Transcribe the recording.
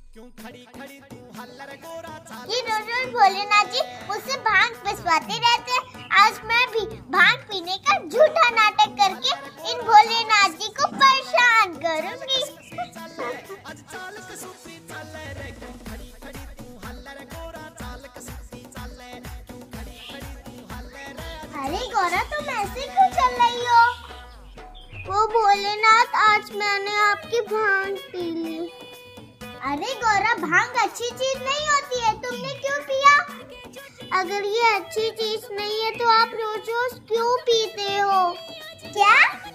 ये रोज रोज भोलेनाथ जी मुझसे भांग पिसवाते रहते हैं। आज मैं भी भांग पीने का झूठा नाटक करके इन भोलेनाथ जी को परेशान करूंगी। अरे गौरा, तुम ऐसे क्यों चल रही हो? वो भोलेनाथ, आज मैंने आपकी भांग पी ली। अरे गौरा, भांग अच्छी चीज नहीं होती है, तुमने क्यों पिया? अगर ये अच्छी चीज नहीं है तो आप रोज रोज क्यों पीते हो? क्या?